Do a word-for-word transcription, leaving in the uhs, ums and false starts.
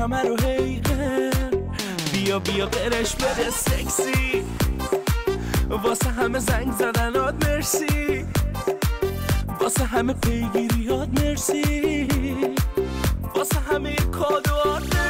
همه رو حیقه. بیا بیا قرش بده سکسی، واسه همه زنگ زدنات مرسی، واسه همه پیگیریات مرسی، واسه همه کادوات